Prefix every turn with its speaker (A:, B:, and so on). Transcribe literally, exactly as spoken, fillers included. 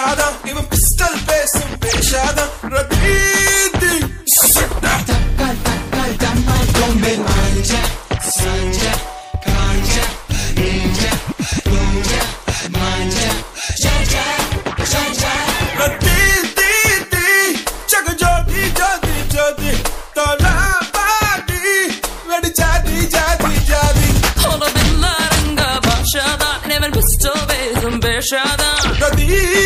A: பேசாதான் இவன் பிஸ்டல் பேசும் பேசாதான் ரதீதி
B: தக்கல் தக்கல் தம்மாய் கொம்பே மாஞ்ச சாஞ்ச காஞ்ச நீஞ்ச பூஞ்ச மாஞ்ச சாஞ்சா சாஞ்சா
A: ரதீதி தி ஜக ஜோதி ஜோதி ஜோதி தோலா பாடி வெடி ஜாதி ஜாதி ஜாதி
C: Hold up in la ranga bashada never pistol basum beshada
A: ரதீதி